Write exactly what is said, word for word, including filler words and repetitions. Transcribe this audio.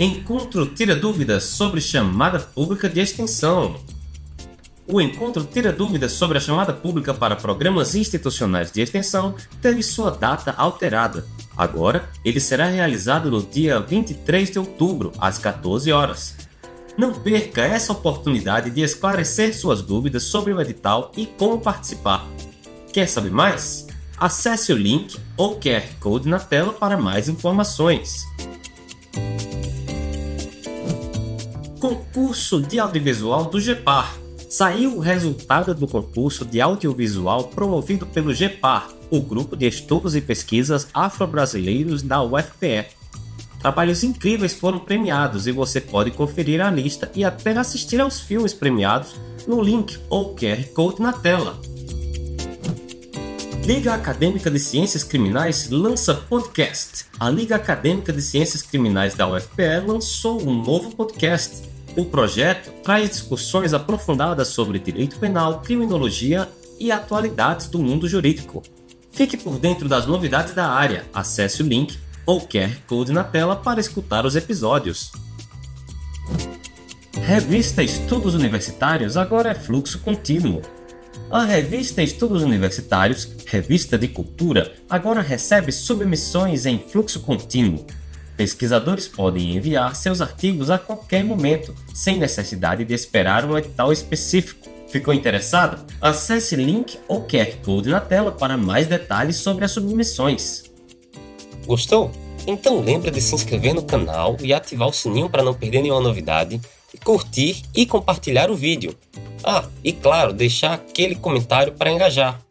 Encontro tira dúvidas sobre chamada pública de extensão. O encontro tira dúvidas sobre a chamada pública para programas institucionais de extensão teve sua data alterada. Agora, ele será realizado no dia vinte e três de outubro, às quatorze horas. Não perca essa oportunidade de esclarecer suas dúvidas sobre o edital e como participar. Quer saber mais? Acesse o link ou Q R Code na tela para mais informações. Concurso de Audiovisual do GEPAR. Saiu o resultado do concurso de audiovisual promovido pelo GEPAR, o Grupo de Estudos e Pesquisas Afro-Brasileiros da U F P E. Trabalhos incríveis foram premiados e você pode conferir a lista e até assistir aos filmes premiados no link ou Q R Code na tela. Liga Acadêmica de Ciências Criminais lança podcast. A Liga Acadêmica de Ciências Criminais da U F P E lançou um novo podcast. O projeto traz discussões aprofundadas sobre direito penal, criminologia e atualidades do mundo jurídico. Fique por dentro das novidades da área. Acesse o link ou Q R Code na tela para escutar os episódios. Revista Estudos Universitários agora é fluxo contínuo. A revista Estudos Universitários, revista de cultura, agora recebe submissões em fluxo contínuo. Pesquisadores podem enviar seus artigos a qualquer momento, sem necessidade de esperar um edital específico. Ficou interessado? Acesse link ou Q R Code na tela para mais detalhes sobre as submissões. Gostou? Então lembra de se inscrever no canal e ativar o sininho para não perder nenhuma novidade, e curtir e compartilhar o vídeo. Ah, e claro, deixar aquele comentário para engajar.